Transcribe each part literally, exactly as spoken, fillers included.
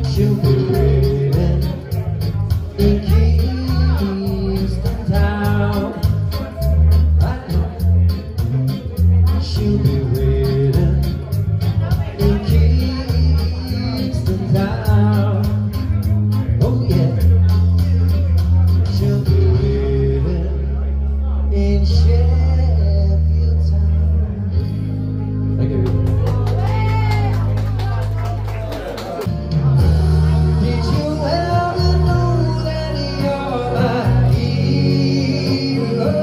She'll be waiting in Kingston Town. She'll be waiting in Kingston Town. Oh yeah. She'll be waiting in Sheffield Town. Thank you. Did you ever know that you're my hero?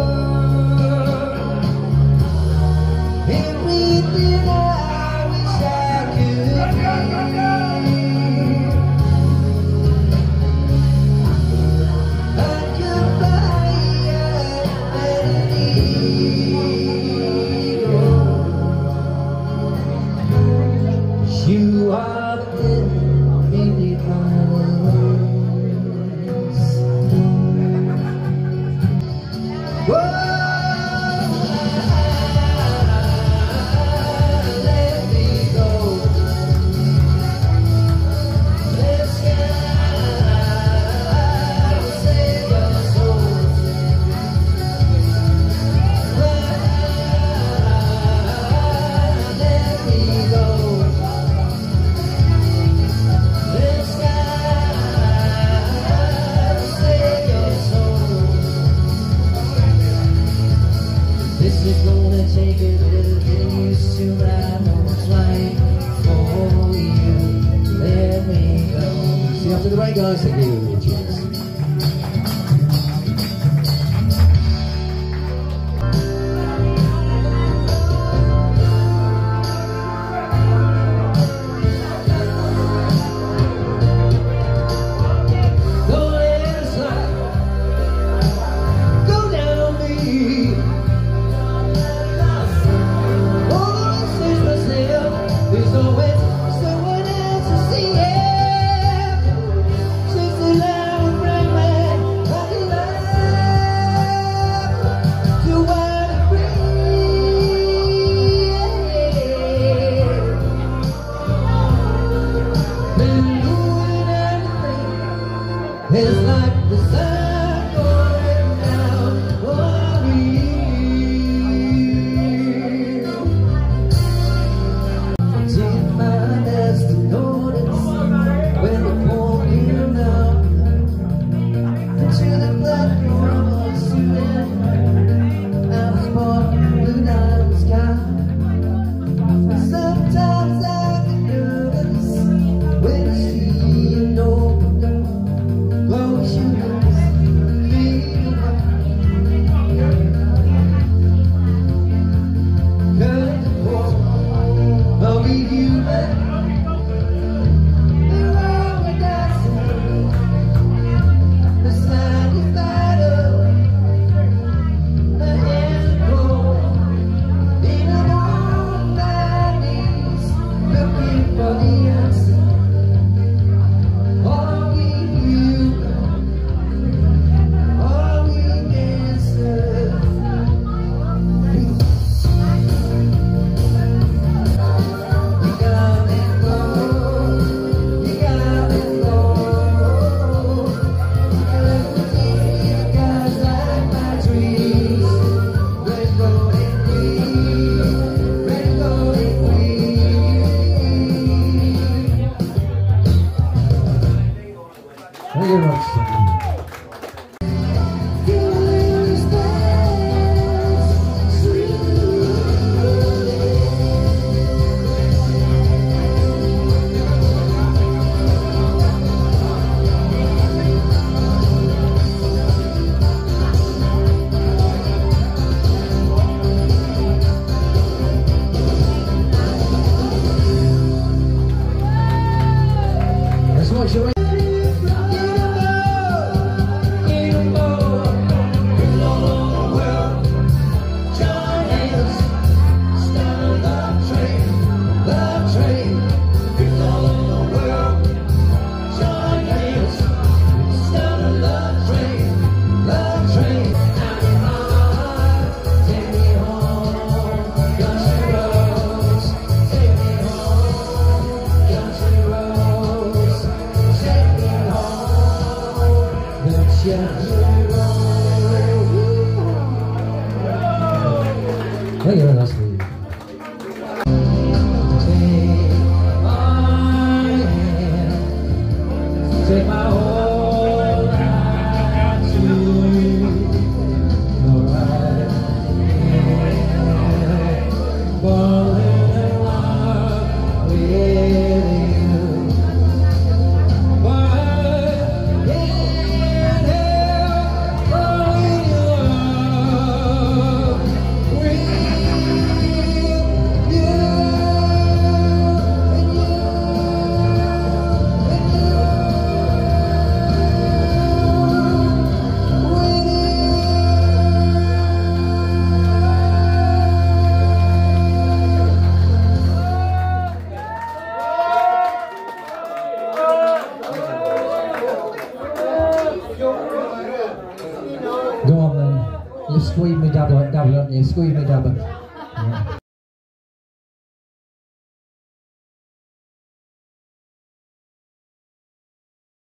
Everything I wish I could be. I could fly an eagle. You are the beneath my wings. Whoa, let me go. Let's sky will save your soul. Let me go. Let's sky will save your soul. This is gonna take a little getting used to, but I know what's right for you. Let me go. See you after the break, guys. Thank you. Cheers. Go let it slide. Go down me. Oh, says myself, there's always someone else to see it. Since the line would bring me back alive to what it brings. Been doing everything. It's like the sun going down on me. Take my best to notice when the pouring down into the platform of student. I was born blue diamond sky. Sometimes I get nervous when I see you know close your eyes, feel curve the wall, I'll leave you back. The road we're dancing, the side is battle, the hands are cold, in a warm bad knees, looking for the answer. All we you, all we answer. You got it go, you got it go. You guys like my dreams, red, gold, and green, red, gold, and green. squeeze me double, double, aren't you? Squeeze me double. Yeah.